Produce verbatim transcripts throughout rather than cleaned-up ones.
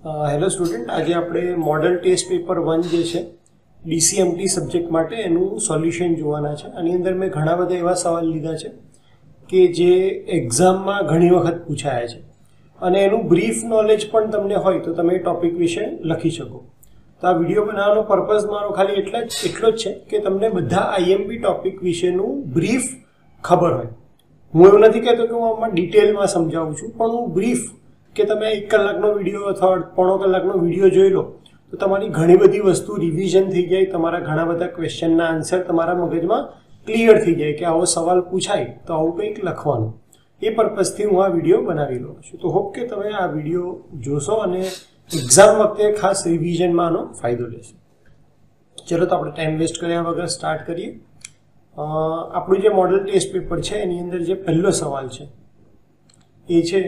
Hello student, આજે આપણે model test paper one જે છે ડીસીએમટી સબ્જેક્ટ માટે એનું સોલ્યુશન જોવાના છે. આની અંદર મેં ઘણા બધા એવા સવાલ લીધા છે કે જે એક્ઝામમાં ઘણી વખત પૂછાયા છે અને એનું બ્રીફ નોલેજ પણ તમને હોય તો તમે ટોપિક વિશે લખી શકો. તો આ વિડીયો બનાવવાનો પર્પઝ મારો ખાલી એટલા જ એટલો જ છે કે તમને બધા આઈએમપી ટોપિક વિશેનું બ્રીફ ખબર હોય. હું એવું નથી કહેતો કે હું આમાં ડિટેલમાં સમજાવું છું, પણ હું બ્રીફ કે તમે એક કલાકનો વિડીયો અથવા પોણો કલાકનો વિડીયો જોઈ લો તો તમારી ઘણી બધી વસ્તુ રિવિઝન થઈ જાય, તમારા ઘણા બધા ક્વેશ્ચનના આન્સર તમારા મગજમાં ક્લિયર થઈ જાય કે આવો સવાલ પૂછાય તો આવું કંઈક લખવાનું. એ પર્પઝથી હું આ વિડીયો બનાવી લઉં છું. તો હોપ કે તમે આ વિડીયો જોશો અને એક્ઝામ વખતે ખાસ રિવિઝનમાં આનો ફાયદો લેશો. ચલો તો આપણે ટાઈમ વેસ્ટ કર્યા વગર સ્ટાર્ટ કરીએ. આપણું જે મોડલ ટેસ્ટ પેપર છે એની અંદર જે પહેલો સવાલ છે એ છે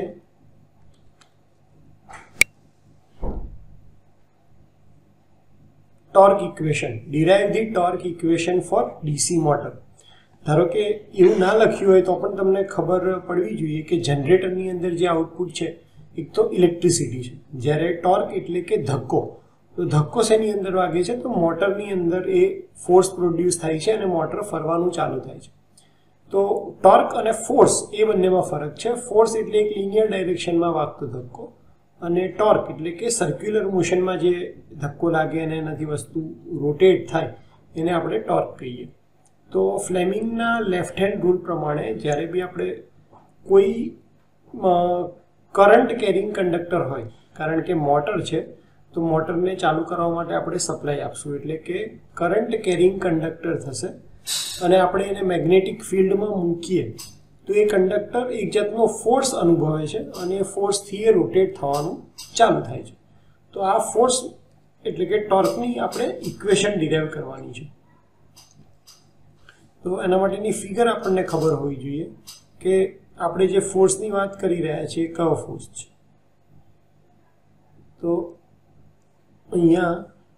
torque equation. Derive the torque equation for DC motor. ધારો કે એવું ના લખ્યું હોય તો પણ તમને ખબર પડવી જોઈએ કે જનરેટરની અંદર જે આઉટપુટ છે એક તો ઇલેક્ટ્રિસિટી છે, જ્યારે ટોર્ક એટલે કે ધક્કો. તો ધક્કો શેની અંદર વાગે છે તો મોટરની અંદર એ ફોર્સ પ્રોડ્યુસ થાય છે અને મોટર ફરવાનું ચાલુ થાય છે. તો ટોર્ક અને ફોર્સ એ બંનેમાં ફરક છે. ફોર્સ એટલે એક લિનિયર ડાયરેક્શનમાં વાગતો ધક્કો અને ટોર્ક એટલે કે સર્ક્યુલર મોશનમાં જે ધક્કો લાગે અને એનાથી વસ્તુ રોટેટ થાય એને આપણે ટોર્ક કહીએ. તો ફ્લેમિંગના લેફ્ટ હેન્ડ રૂલ પ્રમાણે જ્યારે બી આપણે કોઈ કરંટ કેરિંગ કંડક્ટર હોય, કારણ કે મોટર છે તો મોટરને ચાલુ કરવા માટે આપણે સપ્લાય આપશું એટલે કે કરંટ કેરિંગ કંડક્ટર થશે અને આપણે એને મેગ્નેટિક ફિલ્ડમાં મૂકીએ તો એ કંડક્ટર એક જાતનો ફોર્સ અનુભવે છે અને એ ફોર્સથી એ રોટેટ થવાનું ચાલુ થાય છે. તો આ ફોર્સ એટલે કે ટોર્કની આપણે ઇક્વેશન ડિરાઇવ કરવાની છે. તો એના માટેની ફિગર આપણને ખબર હોવી જોઈએ કે આપણે જે ફોર્સની વાત કરી રહ્યા છીએ કયો ફોર્સ છે. તો અહીંયા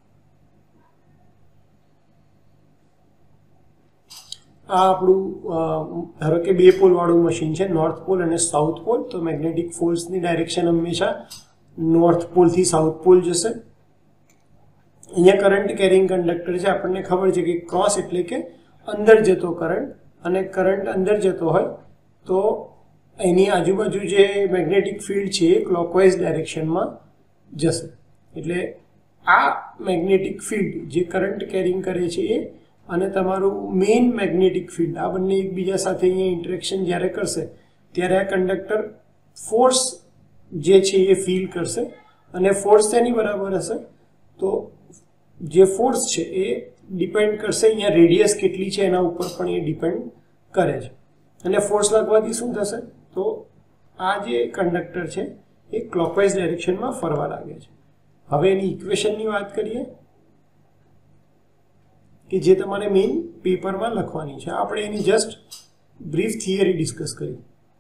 આ આપણું ધારો કે બે પોલ વાળું મશીન છે, નોર્થ પોલ અને સાઉથ પોલ. તો મેગ્નેટિક ફોર્સની ડાયરેક્શન હંમેશા નોર્થ પોલથી સાઉથ પોલ જશે. અહીંયા કરંટ કેરિંગ કંડક્ટર છે, આપણને ખબર છે કે ક્રોસ એટલે કે અંદર જતો કરંટ, અને કરંટ અંદર જતો હોય તો એની આજુબાજુ જે મેગ્નેટિક ફિલ્ડ છે એ ક્લોકવાઇઝ ડાયરેક્શનમાં જશે. એટલે આ મેગ્નેટિક ફિલ્ડ જે કરંટ કેરિંગ કરે છે એ અને તમારું મેઇન મેગ્નેટિક ફિલ્ડ આ બંને એકબીજા સાથે અહીંયા ઇન્ટરેક્શન જ્યારે કરશે ત્યારે આ કંડક્ટર ફોર્સ જે છે એ ફીલ કરશે અને ફોર્સ તેની બરાબર હશે. તો જે ફોર્સ છે એ ડિપેન્ડ કરશે અહીંયા રેડિયસ કેટલી છે એના ઉપર પણ એ ડિપેન્ડ કરે છે. અને ફોર્સ લાગવાથી શું થશે તો આ જે કંડક્ટર છે એ ક્લોકવાઇઝ ડાયરેક્શનમાં ફરવા લાગે છે. હવે એની ઇક્વેશનની વાત કરીએ કે જે તમારે મેઇન પેપરમાં લખવાની છે. આપણે એની જસ્ટ બ્રીફ થિયરી ડિસ્કસ કરી.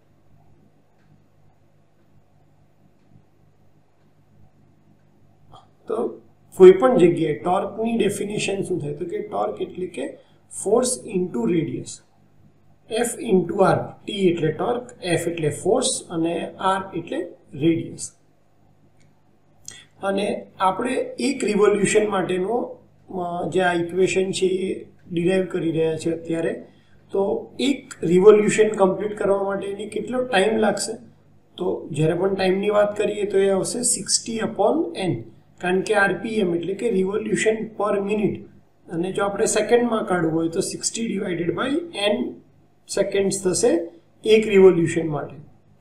તો કોઈ પણ જગ્યાએ ટોર્કની ડેફિનેશન શું થાય તો કે ટોર્ક એટલે કે force into radius, F into R. T એટલે ટોર્ક, એફ એટલે ફોર્સ અને આર એટલે રેડિયસ. અને આપણે એક રિવોલ્યુશન માટેનો જે આ ઇક્વેશન છે એ ડિરાઇવ કરી રહ્યા છે અત્યારે. તો એક રિવોલ્યુશન કમ્પ્લીટ કરવા માટે એને કેટલો ટાઈમ લાગશે તો જ્યારે પણ ટાઈમની વાત કરીએ તો એ આવશે સિક્સટી અપોન એન, કારણ કે આરપીએમ એટલે કે રિવોલ્યુશન પર મિનિટ, અને જો આપણે સેકન્ડમાં કાઢવું હોય તો sixty divided by N seconds થશે એક રિવોલ્યુશન માટે.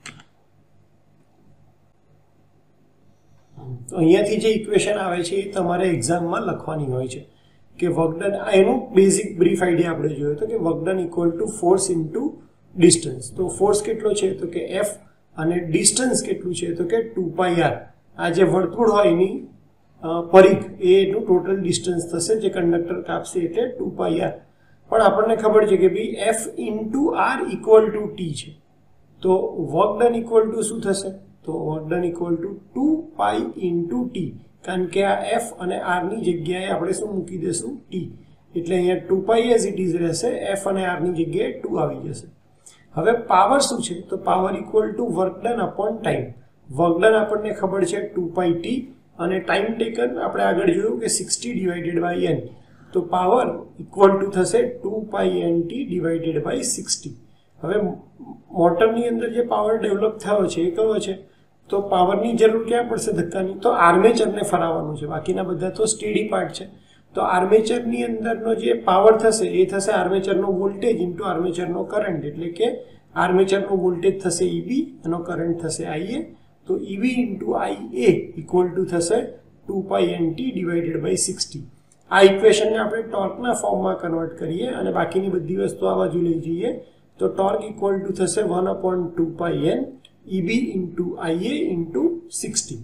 તો અહીંયાથી જે ઇક્વેશન આવે છે એ તમારે એક્ઝામમાં લખવાની હોય છે કે વર્ક ડન. એનું બેઝિક બ્રીફ આઈડિયા આપણે જોયો તો કે work done equal to force into distance. તો ફોર્સ કેટલો છે તો કે એફ અને ડિસ્ટન્સ કેટલું છે તો કે ટુ પાઈ આર. આ જે વર્તુળ હોય એની પરિઘ એ એનું ટોટલ ડિસ્ટન્સ થશે જે કંડક્ટર કાપશે એટલે ટુ પાઈ આર. પણ આપણને ખબર છે કે ભાઈ F into R equal to T છે. તો વર્ક ડન ઇક્વલ ટુ શું થશે તો work done equal to two pi into T, કારણ કે આ એફ અને આરની જગ્યાએ આપણે શું મૂકી દઈશું ટી. એટલે અહીંયા two pi as it is રહેશે, એફ અને આરની જગ્યાએ ટુ આવી જશે. હવે પાવર શું છે તો power equal to work done upon time. Work done આપણને ખબર છે ટુ પાઈ ટી અને ટાઈમ ટેકન આપણે આગળ જોયું કે સિક્સટી ડિવાઇડેડ બાય એન, તો પાવર ઇક્વલ ટુ થશે two pi N T divided by sixty. હવે મોટરની અંદર જે પાવર ડેવલપ થયો છે એ કયો છે? તો પાવરની જરૂર ક્યાં પડશે ધક્કાની? તો આર્મેચરને ફરાવવાનું છે, બાકીના બધા તો સ્ટેડી પાર્ટ છે. તો આર્મેચરની અંદરનો જે પાવર થશે એ થશે આર્મેચરનો વોલ્ટેજ ઇન્ટુ આર્મેચરનો કરંટ, એટલે કે આર્મેચરનો વોલ્ટેજ થશે ઈબી, એનો કરંટ થશે આઈએ. તો E B into I A equal to થશે two pi N T divided by sixty. આ ઇક્વેશનને આપણે ટોર્કના ફોર્મમાં કન્વર્ટ કરીએ અને બાકીની બધી વસ્તુ આ બાજુ લઈ જઈએ તો ટોર્ક ઇક્વલ ટુ થશે one upon two pi N E B into I A into sixty.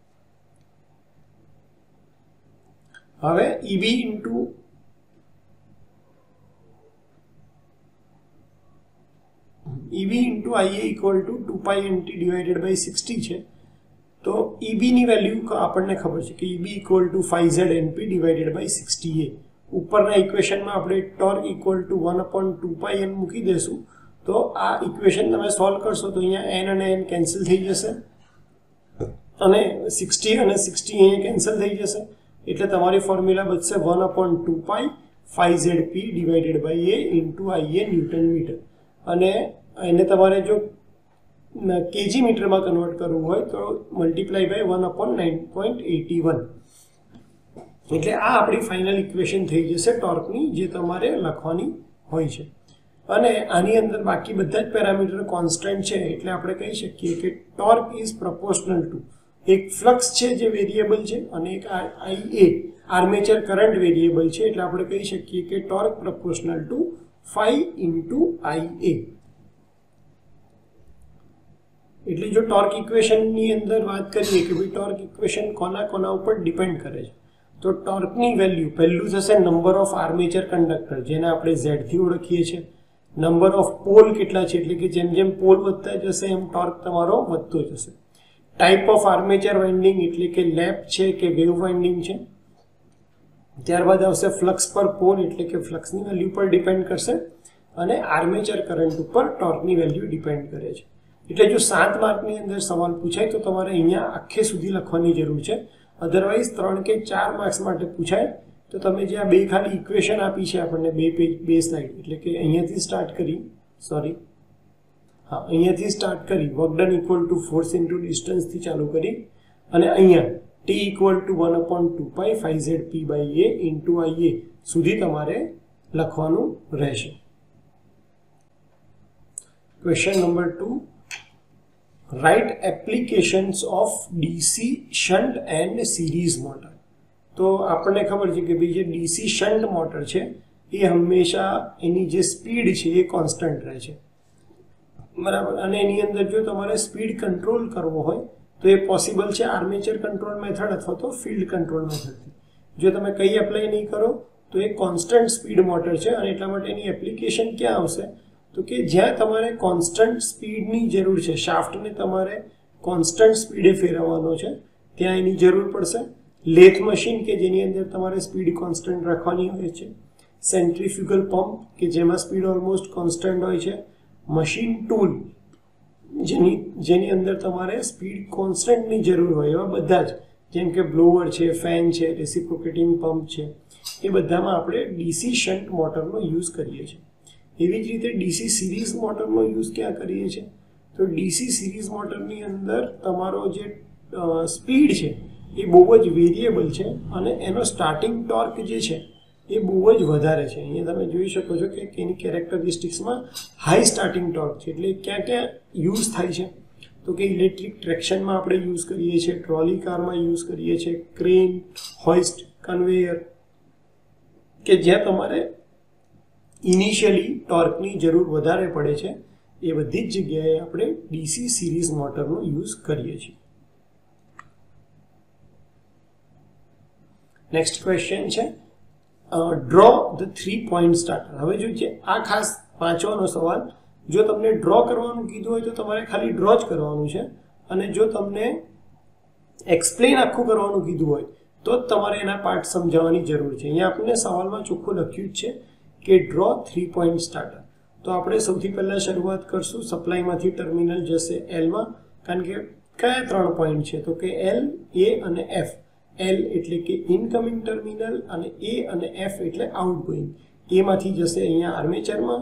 હવે E B into E B into I A equal to two pi N T divided by sixty છે. તો ઈબીની વેલ્યુ આપણને ખબર છે કે E B equal to five Z N P divided by sixty એ. ઉપરના ઇક્વેશનમાં આપણે torque equal to one upon two pi N મૂકી દેશું. તો આ ઇક્વેશન તમે સોલ્વ કરશો તો અહીંયા એન અને એન કેન્સલ થઈ જશે અને સિક્સટી અને સિક્સટી અહીંયા કેન્સલ થઈ જશે, એટલે તમારી ફોર્મ્યુલા બચશે one upon two pi five Z P divided by A into I A Newton metre. અને એને તમારે જો કેજી મીટરમાં કન્વર્ટ કરવું હોય તો multiply by one upon nine point eighty one. એટલે આ આપણી ફાઇનલ ઇક્વેશન થઈ જશે ટોર્કની, જે તમારે લખવાની હોય છે. અને આની અંદર બાકી બધા જ પેરામીટર કોન્સ્ટન્ટ છે, એટલે આપણે કહી શકીએ કે ટોર્ક ઇઝ પ્રપોર્શનલ ટુ, એક ફ્લક્સ છે જે વેરિયેબલ છે અને એક આઈએ આર્મેચર કરંટ વેરિયેબલ છે, એટલે આપણે કહી શકીએ કે torque proportional to five into I A. એટલે જો ટોર્ક ઇક્વેશનની અંદર વાત કરીએ કે ભાઈ ટોર્ક ઇક્વેશન કોના કોના ઉપર ડિપેન્ડ કરે છે, તો ટોર્કની વેલ્યુ પહેલું થશે નંબર ઓફ આર્મેચર કંડક્ટર, જેને આપણે ઝેડ થી ઓળખીએ છીએ. નંબર ઓફ પોલ કેટલા છે, એટલે કે જેમ જેમ પોલ વધતા જશે એમ ટોર્ક તમારો વધતો જશે. ટાઈપ ઓફ આર્મેચર વાઇન્ડિંગ, એટલે કે લેપ છે કે વેવ વાઇન્ડિંગ છે. ત્યારબાદ આવશે ફ્લક્સ પર પોલ, એટલે કે ફ્લક્સની વેલ્યુ પર ડિપેન્ડ કરશે. અને આર્મેચર કરંટ ઉપર ટોર્કની વેલ્યુ ડિપેન્ડ કરે છે. એટલે જો સાત માર્કની અંદર સવાલ પૂછાય તો તમારે અહીંયા આખે સુધી લખવાની જરૂર છે, અધરવાઇઝ ત્રણ કે ચાર માર્ક્સ માટે પૂછાય તો તમે જે આ બે ખાલી ઇક્વેશન આપી છે આપણને બે પેજ બે સ્લાઇડ, એટલે કે અહીંયાથી સ્ટાર્ટ કરી સોરી હા અહીંયાથી સ્ટાર્ટ કરી work done equal to force into ડિસ્ટન્સથી ચાલુ કરી અને અહીંયા T equal to one upon two pi five Z P by A into I A સુધી તમારે લખવાનું રહેશે. Question number two, write applications of DC shunt and series motor. તો આપણને ખબર છે કે ભાઈ જે ડીસી શન્ટ મોટર છે એ હંમેશા એની જે સ્પીડ છે એ કોન્સ્ટન્ટ રહે છે, બરાબર. અને એની અંદર જો તમારે સ્પીડ કંટ્રોલ કરવો હોય તો એ પોસિબલ છે આર્મેચર કંટ્રોલ મેથડ અથવા તો ફિલ્ડ કંટ્રોલ મેથડથી. જો તમે કંઈ એપ્લાય નહીં કરો તો એ કોન્સ્ટન્ટ સ્પીડ મોટર છે અને એટલા માટે એની એપ્લિકેશન ક્યાં આવશે તો કે જ્યાં તમારે કોન્સ્ટન્ટ સ્પીડની જરૂર છે, શાફ્ટને તમારે કોન્સ્ટન્ટ સ્પીડે ફેરવવાનો છે ત્યાં એની જરૂર પડશે. લેથ મશીન કે જેની અંદર તમારે સ્પીડ કોન્સ્ટન્ટ રાખવાની હોય છે. સેન્ટ્રીફ્યુગલ પંપ કે જેમાં સ્પીડ ઓલમોસ્ટ કોન્સ્ટન્ટ હોય છે. મશીન ટૂલ જેની જેની અંદર તમારે સ્પીડ કોન્સ્ટન્ટની જરૂર હોય એવા બધા જ, જેમ કે બ્લોવર છે, ફેન છે, રેસિપ્રોકેટિંગ પંપ છે, એ બધામાં આપણે ડીસી શન્ટ મોટરનો યુઝ કરીએ છીએ. એવી જ રીતે ડીસી સિરીઝ મોટરનો યુઝ ક્યાં કરીએ છીએ તો ડીસી સિરીઝ મોટરની અંદર તમારો જે સ્પીડ છે એ બહુ જ વેરિયેબલ છે અને એનો સ્ટાર્ટિંગ ટોર્ક જે છે એ બહુ જ વધારે છે. અહીંયા તમે જોઈ શકો છો કે એની કેરેક્ટરિસ્ટિક્સમાં હાઈ સ્ટાર્ટિંગ ટોર્ક છે. એટલે ક્યાં ક્યાં યુઝ થાય છે તો કે ઇલેક્ટ્રિક ટ્રેક્શનમાં આપણે યુઝ કરીએ છીએ, ટ્રોલી કારમાં યુઝ કરીએ છીએ, ક્રેન, હોઇસ્ટ, કન્વેયર, કે જ્યાં તમારે ઇનિશિયલી ટોર્કની જરૂર વધારે પડે છે એ બધી જ જગ્યાએ આપણે ડીસી સિરીઝ મોટરનો યુઝ કરીએ છીએ. નેક્સ્ટ ક્વેશ્ચન છે draw the three point starter. હવે જો છે આ ખાસ વાંચવાનો સવાલ, જો તમને ડ્રો કરવાનું કીધું હોય તો તમારે ખાલી ડ્રો જ કરવાનું છે અને જો તમને એક્સપ્લેન આખું કરવાનું કીધું હોય તો જ તમારે એના પાર્ટ સમજાવવાની જરૂર છે. અહીંયા આપણને સવાલમાં ચોખ્ખું લખ્યું જ છે કે ડ્રો થ્રી પોઈન્ટ સ્ટાર્ટર. તો આપણે સૌથી પહેલાં શરૂઆત કરશું સપ્લાયમાંથી ટર્મિનલ જશે એલમાં, કારણ કે કયા ત્રણ પોઈન્ટ છે તો કે એલ, એ અને એફ. એલ એટલે કે ઇનકમિંગ ટર્મિનલ અને એ અને એફ એટલે આઉટગોઈંગ. એમાંથી જશે અહીંયા આર્મેચરમાં,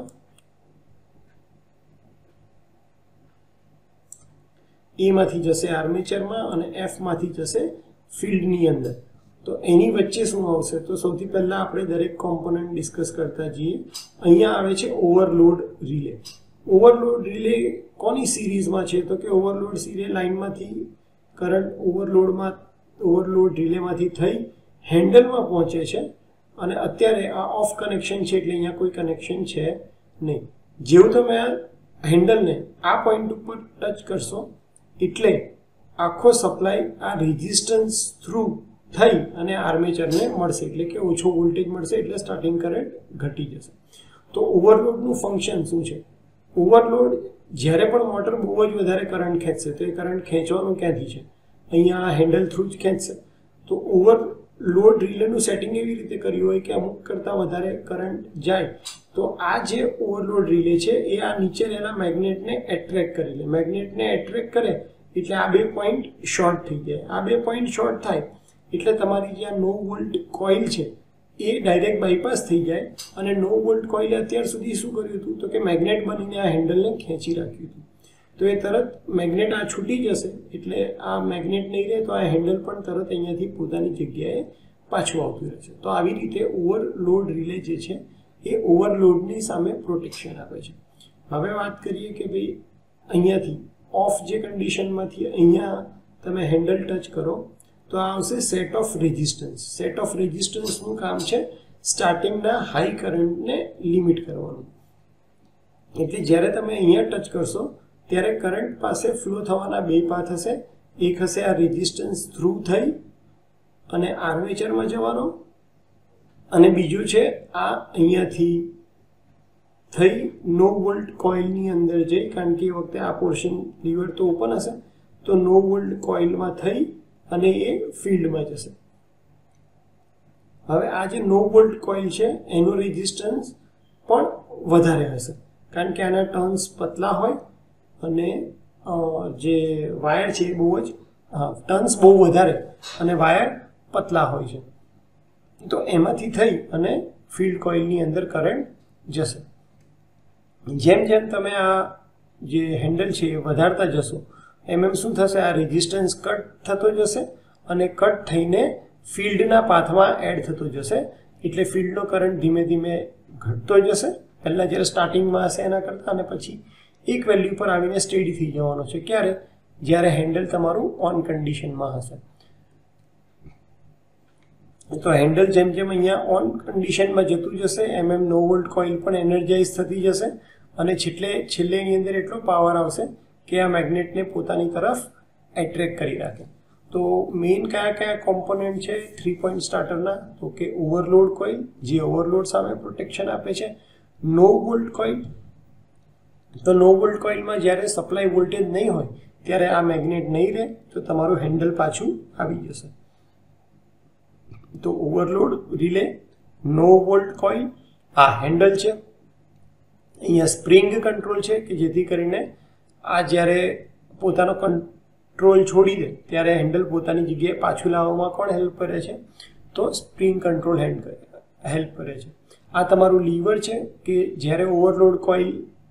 એમાંથી જશે આર્મેચરમાં અને એફમાંથી જશે ફિલ્ડની અંદર. તો એની વચ્ચે શું આવશે તો સૌથી પહેલાં આપણે દરેક કોમ્પોનન્ટ ડિસ્કસ કરતા જઈએ. અહીંયા આવે છે ઓવરલોડ રિલે. ઓવરલોડ રિલે કોની સિરીઝમાં છે તો કે ઓવરલોડ રિલે લાઇનમાંથી કરંટ ઓવરલોડમાં ઓવરલોડ રિલેમાંથી થઈ હેન્ડલમાં પહોંચે છે અને અત્યારે આ ઓફ કનેક્શન છે એટલે અહીંયા કોઈ કનેક્શન છે નહીં. જેવું તમે આ હેન્ડલને આ પોઈન્ટ ઉપર ટચ કરશો એટલે આખો સપ્લાય આ રેઝિસ્ટન્સ થ્રુ થઈ અને આર્મેચરને મળશે, એટલે કે ઓછો વોલ્ટેજ મળશે એટલે સ્ટાર્ટિંગ કરંટ ઘટી જશે. તો ઓવરલોડનું ફંક્શન શું છે? ઓવરલોડ જ્યારે પણ મોટર બહુ જ વધારે કરંટ ખેંચશે તો એ કરંટ ખેંચવાનું ક્યાંથી છે? અહીંયા હેન્ડલ થ્રુ જ ખેંચશે. તો ઓવરલોડ રિલેનું સેટિંગ એવી રીતે કર્યું હોય કે અમુક કરતાં વધારે કરંટ જાય તો આ જે ઓવરલોડ રિલે છે એ આ નીચે રહેલા મેગ્નેટને એટ્રેક્ટ કરી લે. મેગ્નેટને એટ્રેક્ટ કરે એટલે આ બે પોઈન્ટ શોર્ટ થઈ જાય. આ બે પોઈન્ટ શોર્ટ થાય એટલે તમારી જે આ નો વોલ્ટ કોઇલ છે એ ડાયરેક્ટ બાયપાસ થઈ જાય અને નો વોલ્ટ કોઇલે અત્યાર સુધી શું કર્યું હતું તો કે મેગ્નેટ બનીને આ હેન્ડલને ખેંચી રાખ્યું હતું. તો એ તરત મેગ્નેટ આ છૂટી જશે એટલે આ મેગ્નેટ નહીં રહે તો આ હેન્ડલ પણ તરત અહીંયાથી પોતાની જગ્યાએ પાછું આવતું રહેશે. તો આવી રીતે ઓવરલોડ રિલે જે છે એ ઓવરલોડની સામે પ્રોટેક્શન આપે છે. હવે વાત કરીએ કે ભાઈ અહીંયાથી ઓફ જે કન્ડિશનમાંથી અહીંયા તમે હેન્ડલ ટચ કરો તો આ આવશે set of resistance. Set of રેઝિસ્ટન્સનું કામ છે સ્ટાર્ટિંગના હાઈ કરંટને લિમિટ કરવાનું. એટલે જ્યારે તમે અહીંયા ટચ કરશો ત્યારે કરંટ પાસે ફ્લો થવાના બે પાથ હશે. એક હશે આ રેઝિસ્ટન્સ થ્રુ થઈ અને આર્મેચરમાં જવાનો અને બીજું છે આ અહીંયાથી થઈ નો વોલ્ટ કોઇલની અંદર જઈ, કારણ કે એ વખતે આ પોર્શન લીવર તો ઓપન હશે તો નો વોલ્ટ કોઇલમાં થઈ અને એ ફિલ્ડમાં જશે. હવે આ જે નો વોલ્ટ કોઇલ છે એનો રેઝિસ્ટન્સ પણ વધારે હશે કારણ કે આના ટર્ન્સ પતલા હોય અને જે વાયર છે એ બહુ જ હા ટર્ન્સ બહુ વધારે અને વાયર પતલા હોય છે. તો એમાંથી થઈ અને ફિલ્ડ કોઇલની અંદર કરંટ જશે. જેમ જેમ તમે આ જે હેન્ડલ છે એ વધારતા જશો એમ એમ શું થશે આ રેઝિસ્ટન્સ કટ થતો જશે અને કટ થઈને ફિલ્ડના પાથમાં એડ થતો જશે. એટલે ફિલ્ડનો કરંટ ધીમે ધીમે ઘટતો જશે પહેલાં જ્યારે સ્ટાર્ટિંગમાં હશે એના કરતાં, અને પછી એક વેલ્યુ પર આવીને સ્ટેડી થઈ જવાનો છે. ક્યારે? જ્યારે હેન્ડલ તમારું ઓન કન્ડિશનમાં હશે. તો હેન્ડલ જેમ જેમ અહીંયા ઓન કન્ડિશનમાં જતું જશે એમ એમ નો વોલ્ટ કોઇલ પણ એનર્જાઇઝ થતી જશે અને છેલ્લે છેલ્લે એની અંદર એટલો પાવર આવશે કે આ મેગ્નેટને પોતાની તરફ એટ્રેક્ટ કરી રાખે. તો મેઇન કયા કયા કોમ્પોનન્ટ છે થ્રી પોઈન્ટ સ્ટાર્ટરના તો કે ઓવરલોડ કોઇલ જે ઓવરલોડ સામે પ્રોટેક્શન આપે છે, નો વોલ્ટ કોઇલ તો નો વોલ્ટ કોઇલમાં જ્યારે સપ્લાય વોલ્ટેજ નહીં હોય ત્યારે આ મેગ્નેટ નહીં રહે તો તમારું હેન્ડલ પાછું આવી જશે. તો overload relay, no volt coil, આ હેન્ડલ છે, અહીંયા સ્પ્રિંગ કંટ્રોલ છે કે જેથી કરીને આ જ્યારે પોતાનો કંટ્રોલ છોડી દે ત્યારે હેન્ડલ પોતાની જગ્યાએ પાછું લાવવામાં કોણ હેલ્પ કરે છે તો સ્પ્રિંગ કંટ્રોલ હેન્ડ કરે હેલ્પ કરે છે. આ તમારું લીવર છે કે જ્યારે ઓવરલોડ કોઇલ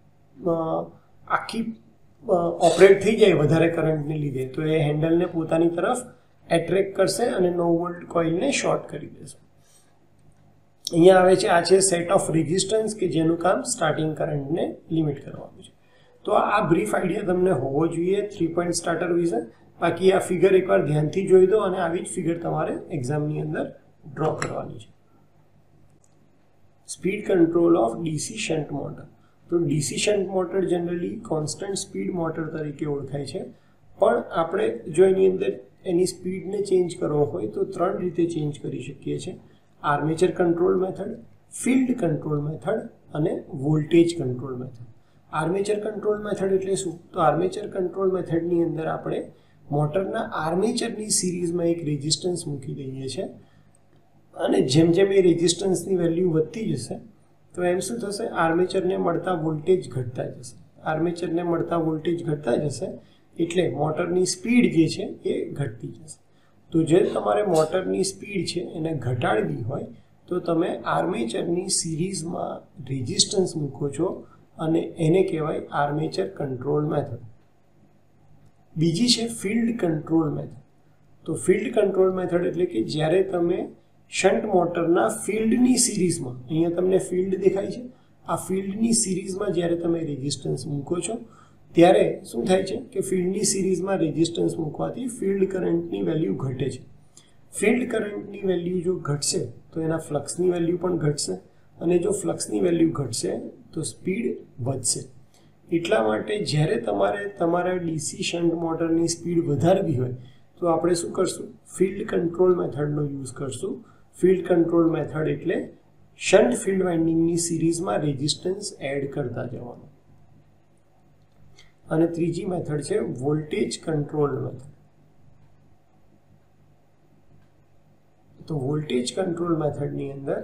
આખી ઓપરેટ થઈ જાય વધારે કરંટને લીધે તો એ હેન્ડલને પોતાની તરફ એટ્રેક્ટ કરશે અને નો વોલ્ટ કોઇલને શોર્ટ કરી દેશે. અહીંયા આવે છે આ છે સેટ ઓફ રેઝિસ્ટન્સ કે જેનું કામ સ્ટાર્ટિંગ કરંટને લિમિટ કરવાનું છે. તો આ બ્રીફ આઈડિયા તમને હોવો જોઈએ થ્રી પોઈન્ટ સ્ટાર્ટર વિશે. બાકી આ ફિગર એકવાર ધ્યાનથી જોઈ દો અને આવી જ ફિગર તમારે એક્ઝામની અંદર ડ્રો કરવાની છે. Speed control of DC shunt motor. તો DC shunt motor generally constant speed motor તરીકે ઓળખાય છે, પણ આપણે જો એની અંદર એની સ્પીડને ચેન્જ કરવો હોય તો ત્રણ રીતે ચેન્જ કરી શકીએ છીએ: armature control method, field control method અને voltage control method. Armature control method એટલે શું? તો આર્મેચર કંટ્રોલ મેથડની અંદર આપણે મોટરના આર્મેચરની સિરીઝમાં એક રેઝિસ્ટન્સ મૂકી દઈએ છીએ અને જેમ જેમ એ રેઝિસ્ટન્સની વેલ્યુ વધતી જશે તો એમ શું થશે આર્મેચરને મળતા વોલ્ટેજ ઘટતા જશે. આર્મેચરને મળતા વોલ્ટેજ ઘટતા જશે એટલે મોટરની સ્પીડ જે છે એ ઘટતી જશે. તો જે તમારે મોટરની સ્પીડ છે એને ઘટાડવી હોય તો તમે આર્મેચરની સિરીઝમાં રેઝિસ્ટન્સ મૂકો છો અને એને કહેવાય આર્મેચર કંટ્રોલ મેથડ. બીજી છે ફિલ્ડ કંટ્રોલ મેથડ. તો ફિલ્ડ કંટ્રોલ મેથડ એટલે કે જ્યારે તમે શન્ટ મોટરના ફિલ્ડની સિરીઝમાં, અહીંયા તમને ફિલ્ડ દેખાય છે, આ ફિલ્ડની સિરીઝમાં જ્યારે તમે રેઝિસ્ટન્સ મૂકો છો ત્યારે શું થાય છે કે ફિલ્ડની સિરીઝમાં રેઝિસ્ટન્સ મૂકવાથી ફિલ્ડ કરંટની વેલ્યુ ઘટે છે. ફિલ્ડ કરંટની વેલ્યુ જો ઘટશે તો એના ફ્લક્સની વેલ્યુ પણ ઘટશે, અને જો ફ્લક્સની વેલ્યુ ઘટશે તો સ્પીડ વધશે. એટલા માટે જ્યારે તમારે તમારા ડીસી શન્ટ મોટરની સ્પીડ વધારવી હોય તો આપણે શું કરશું? ફિલ્ડ કંટ્રોલ મેથડનો યુઝ કરશું. ફિલ્ડ કંટ્રોલ મેથડ એટલે શન્ટ ફિલ્ડ વાઇન્ડિંગની સિરીઝમાં રેઝિસ્ટન્સ એડ કરતા જવાનું. અને ત્રીજી મેથડ છે વોલ્ટેજ કંટ્રોલ મેથડ. તો વોલ્ટેજ કંટ્રોલ મેથડની અંદર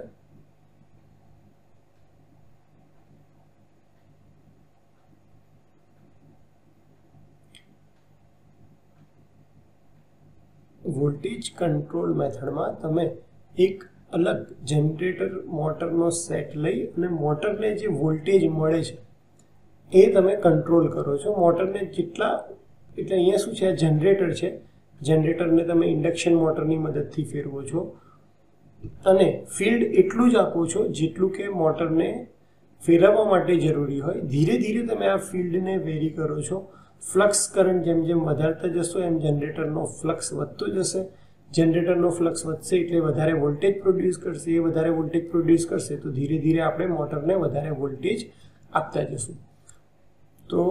વોલ્ટેજ કંટ્રોલ મેથડમાં તમે એક અલગ જનરેટર મોટરનો સેટ લઈ અને મોટરને જે વોલ્ટેજ મળે છે એ તમે કંટ્રોલ કરો છો. મોટરને જેટલા, એટલે અહીંયા શું છે, આ જનરેટર છે, જનરેટરને તમે ઇન્ડક્શન મોટરની મદદથી ફેરવો છો અને ફિલ્ડ એટલું જ આપો છો જેટલું કે મોટરને ફેરવવા માટે જરૂરી હોય. ધીરે ધીરે તમે આ ફિલ્ડને વેરી કરો છો. ફ્લક્સ કરંટ જેમ જેમ વધારતા જશો એમ જનરેટરનો ફ્લક્સ વધતો જશે. જનરેટરનો ફ્લક્સ વધશે એટલે વધારે વોલ્ટેજ પ્રોડ્યુસ કરશે. એ વધારે વોલ્ટેજ પ્રોડ્યુસ કરશે તો ધીરે ધીરે આપણે મોટરને વધારે વોલ્ટેજ આપતા જશું. તો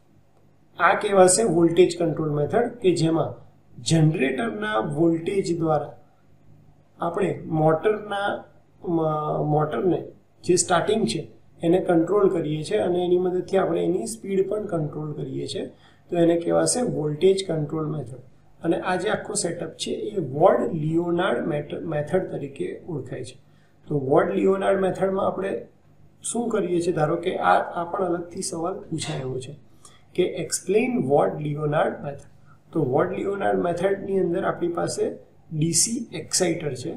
આ કહેવાશે વોલ્ટેજ કંટ્રોલ મેથડ, કે જેમાં જનરેટરના વોલ્ટેજ દ્વારા આપણે મોટરના મોટરને જે સ્ટાર્ટિંગ છે એને કંટ્રોલ કરીએ છીએ અને એની મદદથી આપણે એની સ્પીડ પણ કંટ્રોલ કરીએ છીએ. તો એને કહેવાશે વોલ્ટેજ કંટ્રોલ મેથડ. અને આ જે આખો સેટઅપ છે એ વોર્ડ લિયોનાર્ડ મેથડ તરીકે ઓળખાય છે. તો વોર્ડ લિયોનાર્ડ મેથડમાં આપણે શું કરીએ છીએ? ધારો કે આ આ પણ અલગથી સવાલ પૂછાયો છે કે એક્સપ્લેન વોર્ડ લિયોનાર્ડ મેથડ. તો વોર્ડ લિયોનાર્ડ મેથડની અંદર આપણી પાસે ડીસી એક્સાઇટર છે.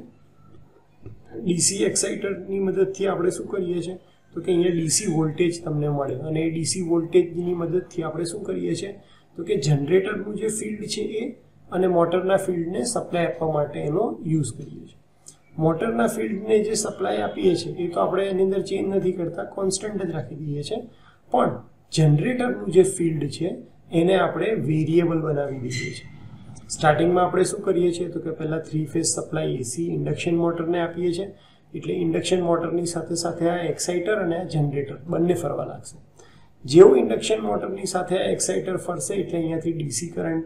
ડીસી એક્સાઇટરની મદદથી આપણે શું કરીએ છીએ? તો કે અહીંયા ડીસી વોલ્ટેજ તમને મળે અને એ ડીસી વોલ્ટેજની મદદથી આપણે શું કરીએ છીએ? તો કે જનરેટરનું જે ફિલ્ડ છે એ અને મોટરના ફિલ્ડને સપ્લાય આપવા માટે એનો યુઝ કરીએ છીએ. મોટરના ફિલ્ડને જે સપ્લાય આપીએ છીએ એ તો આપણે એની અંદર ચેન્જ નથી કરતા, કોન્સ્ટન્ટ જ રાખી દઈએ છીએ. પણ જનરેટરનું જે ફિલ્ડ છે એને આપણે વેરિયેબલ બનાવી દઈએ છીએ. સ્ટાર્ટિંગમાં આપણે શું કરીએ છીએ? તો કે પહેલાં three phase supply AC induction મોટરને આપીએ છીએ. એટલે ઇન્ડક્શન મોટરની સાથે સાથે આ એક્સાઇટર અને આ જનરેટર બંને ફરવા લાગશે. જેવું ઇન્ડક્શન મોટરની સાથે આ એક્સાઇટર ફરશે એટલે અહીંયાથી ડીસી કરંટ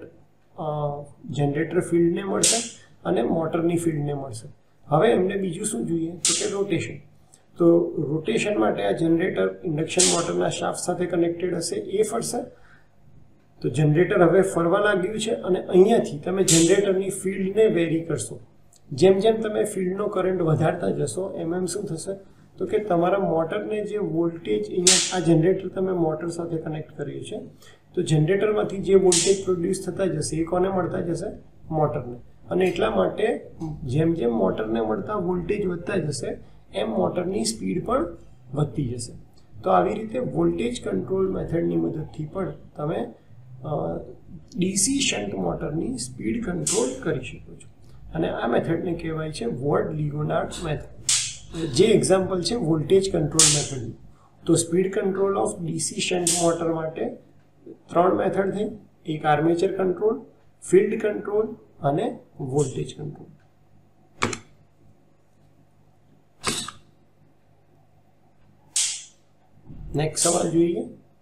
જનરેટર ફિલ્ડને મળશે અને મોટરની ફિલ્ડને મળશે. હવે એમને બીજું શું જોઈએ? તો કે રોટેશન. તો રોટેશન માટે આ જનરેટર ઇન્ડક્શન મોટરના શાફ્ટ સાથે કનેક્ટેડ હશે, એ ફરશે. તો જનરેટર હવે ફરવા લાગ્યું છે અને અહીંયાથી તમે જનરેટરની ફિલ્ડને વેરી કરશો. જેમ જેમ તમે ફિલ્ડનો કરંટ વધારતા જશો એમ એમ શું થશે? તો કે તમારા મોટરને જે વોલ્ટેજ, અહીંયા આ જનરેટર તમે મોટર સાથે કનેક્ટ કર્યું છે, તો જનરેટરમાંથી જે વોલ્ટેજ પ્રોડ્યુસ થતા જશે એ કોને મળતા જશે? મોટરને. અને એટલા માટે જેમ જેમ મોટરને મળતા વોલ્ટેજ વધતા જશે એમ મોટરની સ્પીડ પણ વધતી જશે. તો આવી રીતે વોલ્ટેજ કંટ્રોલ મેથડની મદદથી પણ તમે ડીસી શન્ટ મોટરની સ્પીડ કંટ્રોલ કરી શકો છો. અને આ મેથડને કહેવાય છે વોર્ડ લિયોનાર્ડ મેથડ. જે એક્ઝામ્પલ છે વોલ્ટેજ કંટ્રોલ મેથડનું. તો speed control of DC shunt motor માટે ત્રણ મેથડ થઈ, એક આર્મેચર કંટ્રોલ, ફિલ્ડ કંટ્રોલ અને વોલ્ટેજ કંટ્રોલ. નેક્સ્ટ સવાલ જોઈએ.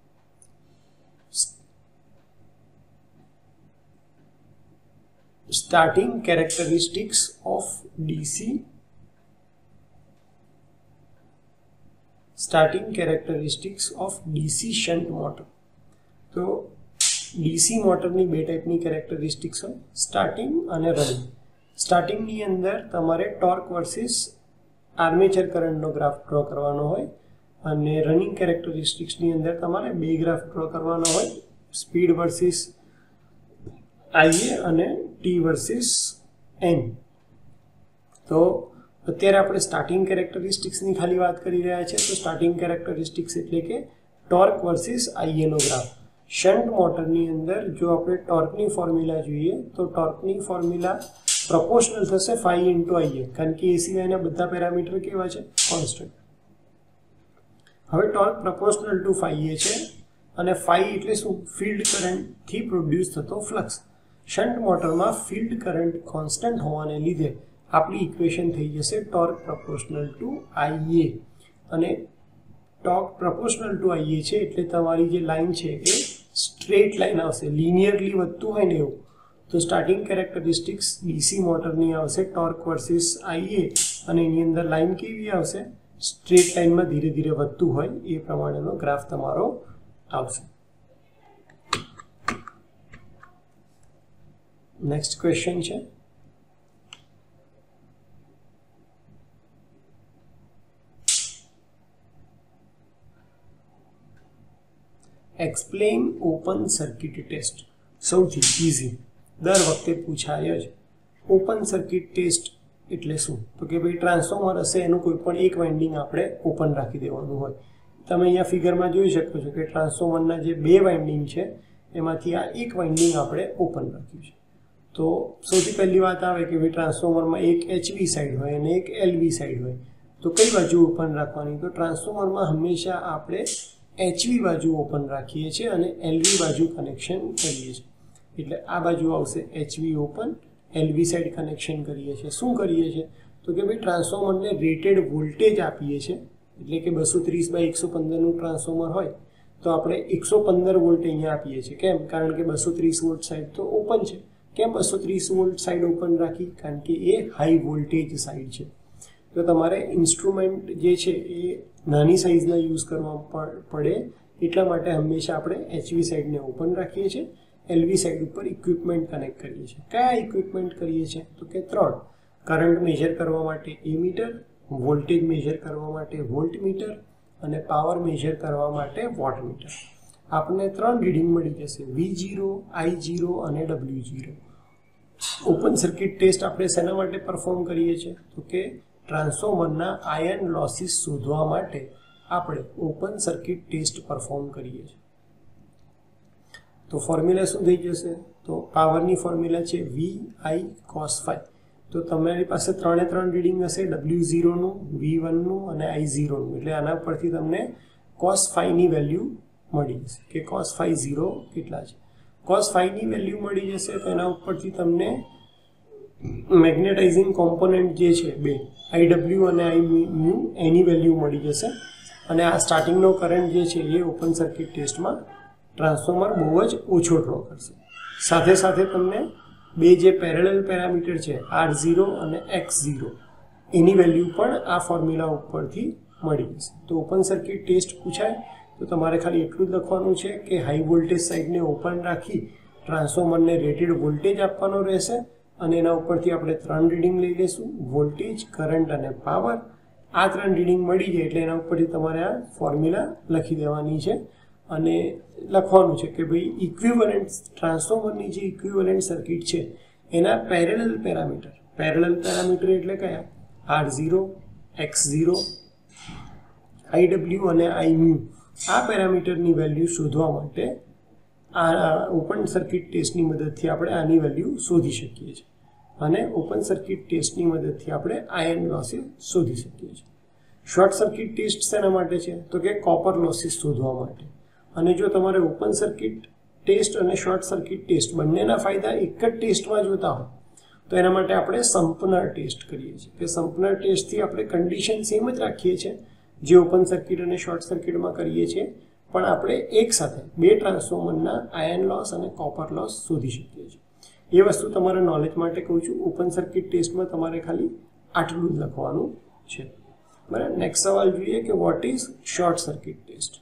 Starting characteristics of D C starting characteristics of D C shunt motor. તો ડીસી મોટરની બે ટાઈપની કેરેક્ટરિસ્ટિક્સ હોય, સ્ટાર્ટિંગ અને રનિંગ. સ્ટાર્ટિંગની અંદર તમારે ટોર્ક વર્સિસ આર્મેચર કરંટનો ગ્રાફ ડ્રો કરવાનો હોય અને રનિંગ કેરેક્ટરિસ્ટિક્સની અંદર તમારે બે ગ્રાફ ડ્રો કરવાનો હોય, સ્પીડ વર્સિસ આઈએ અને ટી વર્સિસ એન. તો અત્યારે આપણે સ્ટાર્ટિંગ કેરેક્ટરિસ્ટિક્સની ખાલી વાત કરી રહ્યા છે. તો સ્ટાર્ટિંગ કેરેક્ટરિસ્ટિક્સ એટલે કે ટોર્ક વર્સિસ આઈએનો ગ્રાફ. શન્ટ મોટરની અંદર જો આપણે ટોર્કની ફોર્મ્યુલા જોઈએ તો ટોર્કની ફોર્મ્યુલા પ્રપોર્શનલ થશે ફાઈ ઇન્ટુ આઈએ, કારણ કે એ સિવાયના બધા પેરામીટર કેવા છે? કોન્સ્ટન્ટ. હવે ટોર્ક પ્રપોર્શનલ ટુ ફાઈ એ છે અને ફાઈ એટલે શું? ફિલ્ડ કરંટથી પ્રોડ્યુસ થતો ફ્લક્સ. શન્ટ મોટરમાં ફિલ્ડ કરંટ કોન્સ્ટન્ટ હોવાને લીધે આપણી ઇક્વેશન થઈ જશે ટોર્ક પ્રપોર્શનલ ટુ આઈએ. અને ટોર્ક પ્રપોર્શનલ ટુ આઈએ છે એટલે તમારી જે લાઈન છે એ સ્ટ્રેટ લાઈન આવશે, લિનિયરલી વધતું હોય ને એવું. તો સ્ટાર્ટિંગ કેરેક્ટરિસ્ટિક્સ ડીસી મોટરની આવશે ટોર્ક વર્સિસ આઈએ અને એની અંદર લાઈન કેવી આવશે? સ્ટ્રેટ લાઈનમાં ધીરે ધીરે વધતું હોય એ પ્રમાણેનો ગ્રાફ તમારો આવશે. નેક્સ્ટ ક્વેશ્ચન છે એક્સપ્લેન ઓપન સર્કિટ ટેસ્ટ. સૌથી ઇઝી, દર વખતે પૂછાય જ. ઓપન સર્કિટ ટેસ્ટ એટલે શું? તો કે ભાઈ ટ્રાન્સફોર્મર હશે એનું કોઈ પણ એક વાઇન્ડિંગ આપણે ઓપન રાખી દેવાનું હોય. તમે અહીંયા ફિગરમાં જોઈ શકો છો કે ટ્રાન્સફોર્મરના જે બે વાઇન્ડિંગ છે એમાંથી આ એક વાઇન્ડિંગ આપણે ઓપન રાખ્યું છે. તો સૌથી પહેલી વાત આવે કે ભાઈ ટ્રાન્સફોર્મરમાં એક એચવી સાઈડ હોય અને એક એલવી સાઈડ હોય, તો કઈ બાજુ ઓપન રાખવાની? તો ટ્રાન્સફોર્મરમાં હંમેશા આપણે એચવી બાજુ ઓપન રાખીએ છીએ અને એલવી બાજુ કનેક્શન કરીએ છીએ. એટલે આ બાજુ આવશે HV open, LV side connection કરીએ છીએ. શું કરીએ છીએ? તો કે ભાઈ ટ્રાન્સફોર્મરને રેટેડ વોલ્ટેજ આપીએ છીએ. એટલે કે બસો ત્રીસ બાય એકસો પંદરનું ટ્રાન્સફોર્મર હોય તો આપણે એકસો પંદર વોલ્ટ અહીંયા આપીએ છીએ. કેમ? કારણ કે બસો ત્રીસ વોલ્ટ સાઈડ તો ઓપન છે. કેમ બસો ત્રીસ વોલ્ટ સાઈડ ઓપન રાખી? કારણ કે એ હાઈ વોલ્ટેજ સાઈડ છે. તો તમારે ઇન્સ્ટ્રુમેન્ટ જે છે એ નાની સાઇઝના યુઝ કરવા પડે એટલા માટે હંમેશા આપણે એચવી સાઈડને ઓપન રાખીએ છીએ. એલવી સાઈડ ઉપર ઇક્વિપમેન્ટ કનેક્ટ કરીએ છીએ. કયા ઇક્વિપમેન્ટ કરીએ છીએ? તો કે ત્રણ. કરંટ મેજર કરવા માટે એ મીટર, વોલ્ટેજ મેજર કરવા માટે વોલ્ટ મીટર અને પાવર મેજર કરવા માટે વોટ મીટર. આપણને ત્રણ રીડિંગ મળી જશે, વી ઝીરો, આઈ ઝીરો અને W zero. Open circuit test આપણે શેના માટે પરફોર્મ કરીએ છીએ? તો કે ટ્રાન્સફોર્મરના આયન લોસીસ શોધવા માટે આપણે ઓપન સર્કિટ ટેસ્ટ પરફોર્મ કરીએ છીએ. તો ફોર્મ્યુલા શું થઈ જશે? તો પાવરની ફોર્મ્યુલા છે વી આઈ કોસ ફાઈ. તો તમારી પાસે ત્રણે ત્રણ રીડિંગ હશે, ડબલ્યુ ઝીરોનું, વી વનનું અને આઈ ઝીરોનું. એટલે આના પરથી તમને કોસ ફાઈની વેલ્યુ મળી જશે કે કોસ ફાઈ ઝીરો કેટલા છે. કોસ ફાઈની વેલ્યુ મળી જશે તો એના ઉપરથી તમને મેગ્નેટાઇઝિંગ કોમ્પોનન્ટ જે છે બે, આઈ ડબલ્યુ અને આઈ મ્યુ, એની વેલ્યુ મળી જશે. અને આ સ્ટાર્ટિંગનો કરંટ જે છે એ ઓપન સર્કિટ ટેસ્ટમાં ટ્રાન્સફોર્મર બહુ જ ઓછો ડ્રો કરશે. સાથે સાથે તમને બે જે પેરેલલ પેરામીટર છે આર ઝીરો અને એક્સ ઝીરો એની વેલ્યુ પણ આ ફોર્મ્યુલા ઉપરથી મળી જશે. તો ઓપન સર્કિટ ટેસ્ટ પૂછાય તો તમારે ખાલી એટલું જ લખવાનું છે કે હાઈ વોલ્ટેજ સાઈડને ઓપન રાખી ટ્રાન્સફોર્મરને રેટેડ વોલ્ટેજ આપવાનો રહેશે અને એના ઉપરથી આપણે ત્રણ રીડિંગ લઈ લઈશું, વોલ્ટેજ, કરંટ અને પાવર. આ ત્રણ રીડિંગ મળી જાય એટલે એના ઉપરથી તમારે આ ફોર્મ્યુલા લખી દેવાની છે અને લખવાનું છે કે ભાઈ ઇક્વિવેલન્ટ ટ્રાન્સફોર્મરની જે ઇક્વિવેલન્ટ સર્કિટ છે એના પેરેલલ પેરામીટર. પેરેલલ પેરામીટર એટલે કયા? R zero, X zero, I W અને આઈ મ્યુ. આ પેરામીટરની વેલ્યુ શોધવા માટે આ ઓપન સર્કિટ ટેસ્ટની મદદથી આપણે આની વેલ્યુ શોધી શકીએ છીએ અને ઓપન સર્કિટ ટેસ્ટની મદદથી આપણે આયન લોસીસ શોધી શકીએ છીએ. શોર્ટ સર્કિટ ટેસ્ટ શેના માટે છે? તો કે કોપર લોસીસ શોધવા માટે. અને જો તમારે ઓપન સર્કિટ ટેસ્ટ અને શોર્ટ સર્કિટ ટેસ્ટ બંનેના ફાયદા એક જ ટેસ્ટમાં જોતા હોય તો એના માટે આપણે સંપનર ટેસ્ટ કરીએ છીએ. કે સંપનર ટેસ્ટથી આપણે કન્ડિશન સેમ જ રાખીએ છીએ જે ઓપન સર્કિટ અને શોર્ટ સર્કિટમાં કરીએ છીએ, પણ આપણે એક સાથે બે ટ્રાન્સફોર્મરના આયન લોસ અને કોપર લોસ શોધી શકીએ છીએ. એ વસ્તુ તમારા નોલેજ માટે કહું છું. ઓપન સર્કિટ ટેસ્ટમાં તમારે ખાલી આટલું જ લખવાનું છે. બરાબર. નેક્સ્ટ સવાલ જોઈએ કે what is short circuit test.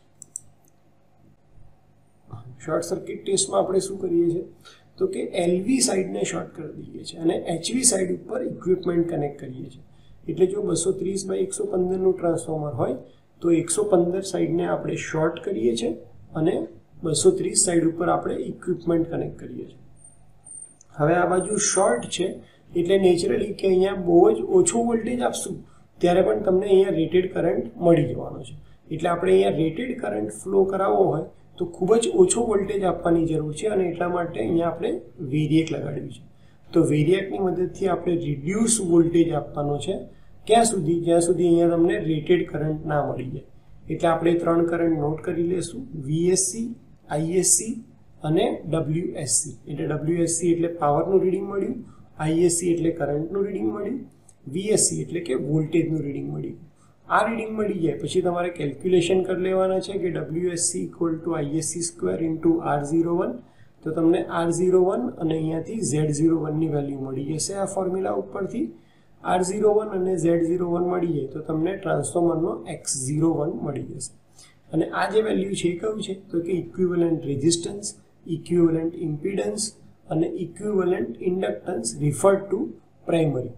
Short circuit ટેસ્ટમાં આપણે શું કરીએ છીએ? તો કે એલવી સાઈડને શોર્ટ કરી દઈએ છીએ અને એચવી સાઈડ ઉપર ઇક્વિપમેન્ટ કનેક્ટ કરીએ છીએ. એટલે જો બસો ત્રીસ બાય એકસો પંદરનું ટ્રાન્સફોર્મર હોય તો એકસો પંદર સાઈડને આપણે શોર્ટ કરીએ છીએ અને બસો ત્રીસ સાઈડ ઉપર આપણે ઇક્વિપમેન્ટ કનેક્ટ કરીએ છીએ. હવે આ બાજુ શોર્ટ છે એટલે નેચરલી કે અહીંયા બહુ જ ઓછો વોલ્ટેજ આપશું ત્યારે પણ તમને અહીંયા રેટેડ કરંટ મળી જવાનો છે. એટલે આપણે અહીંયા રેટેડ કરંટ ફ્લો કરાવવો હોય તો ખૂબ જ ઓછો વોલ્ટેજ આપવાની જરૂર છે અને એટલા માટે અહીંયા આપણે વેરિએક લગાડ્યું છે. તો વેરિએકની મદદથી આપણે રિડ્યુસ વોલ્ટેજ આપવાનો છે ક્યાં સુધી, જ્યાં સુધી અહીંયા તમને રેટેડ કરંટ ના મળી જાય. એટલે આપણે ત્રણ કરંટ નોટ કરી લેશું, વીએસસી, આઈએસસી અને ડબલ્યુએસસી. એટલે ડબલ્યુએસસી એટલે પાવરનું રીડિંગ મળ્યું, આઈએસસી એટલે કરંટનું રીડિંગ મળ્યું, વીએસસી એટલે કે વોલ્ટેજનું રીડિંગ મળ્યું. આ રીડિંગ મળી જાય પછી તમારે કેલ્ક્યુલેશન કરી લેવાના છે કે W S C equal to I S C square into R zero one. તો તમને આર ઝીરો વન અને અહીંયાથી ઝેડ ઝીરો વનની વેલ્યુ મળી જશે આ ફોર્મ્યુલા ઉપરથી. આર ઝીરો વન અને ઝેડ ઝીરો વન મળી જાય તો તમને ટ્રાન્સફોર્મરનો એક્સ ઝીરો વન મળી જશે. અને આ જે વેલ્યુ છે એ કયું છે તો કે ઇક્વિવેલન્ટ રેઝિસ્ટન્સ, ઇક્વિવેલન્ટ ઇમ્પિડન્સ અને equivalent inductance referred to primary.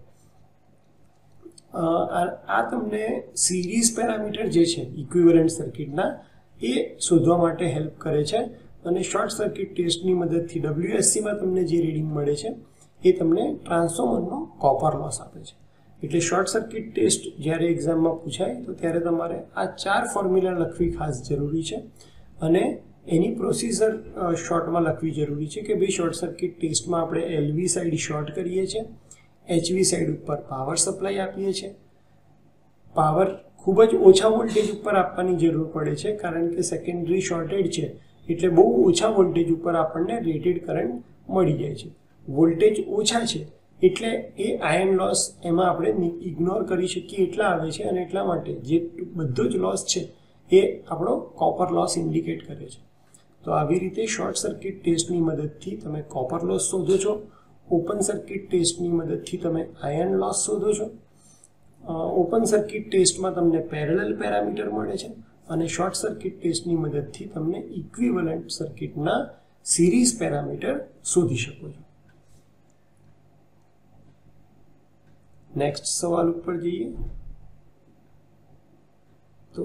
આ તમને સિરીઝ પેરામીટર જે છે ઇક્વિવેલન્ટ સર્કિટના એ શોધવા માટે હેલ્પ કરે છે. અને શોર્ટ સર્કિટ ટેસ્ટની મદદથી ડબલ્યુએસસીમાં તમને જે રીડિંગ મળે છે એ તમને ટ્રાન્સફોર્મરનો કોપર લોસ આપે છે. એટલે શોર્ટ સર્કિટ ટેસ્ટ જ્યારે એક્ઝામમાં પૂછાય તો ત્યારે તમારે આ ચાર ફોર્મ્યુલા લખવી ખાસ જરૂરી છે અને એની પ્રોસિજર શોર્ટમાં લખવી જરૂરી છે કે ભાઈ શોર્ટ સર્કિટ ટેસ્ટમાં આપણે એલવી સાઈડ શોર્ટ કરીએ છીએ, એચવી સાઈડ ઉપર પાવર સપ્લાય આપીએ છીએ. પાવર ખૂબ જ ઓછા વોલ્ટેજ ઉપર આપવાની જરૂર પડે છે કારણ કે સેકન્ડરી શોર્ટેડ છે એટલે બહુ ઓછા વોલ્ટેજ ઉપર આપણને રેટેડ કરંટ મળી જાય છે. વોલ્ટેજ ઓછા છે એટલે એ આયર્ન લોસ એમાં આપણે ઇગ્નોર કરી શકીએ એટલા આવે છે અને એટલા માટે જે બધો જ લોસ છે એ આપણો કોપર લોસ ઇન્ડિકેટ કરે છે. તો આવી રીતે શોર્ટ સર્કિટ ટેસ્ટની મદદથી તમે કોપર લોસ શોધો છો, ઓપન સર્કિટ ટેસ્ટની મદદથી તમે આયર્ન લોસ શોધો છો. ઓપન સર્કિટ ટેસ્ટમાં તમને પેરેલલ પેરામીટર મળે છે અને શોર્ટ સર્કિટ ટેસ્ટની મદદથી તમને ઇક્વિવેલન્ટ સર્કિટના સિરીઝ પેરામીટર શોધી શકો છો. નેક્સ્ટ સવાલ ઉપર જઈએ તો